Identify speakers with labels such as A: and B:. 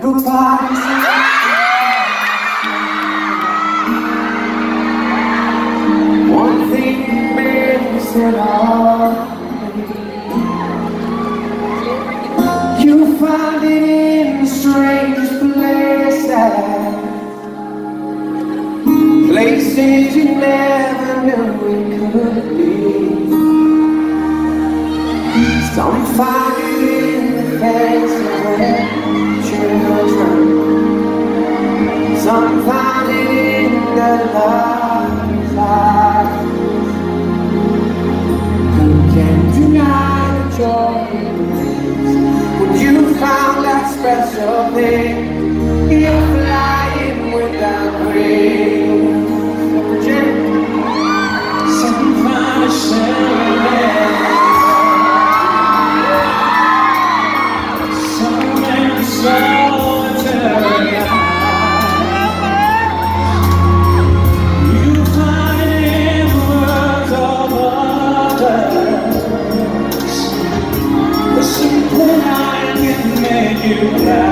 A: goodbyes. One thing remains that you find it in strange places, places you never knew it could be. Some find it in the face of where children, some find it in the love's eyes. Who can deny the joy when you found that special thing? You're flying without wings. Some find a shell.
B: You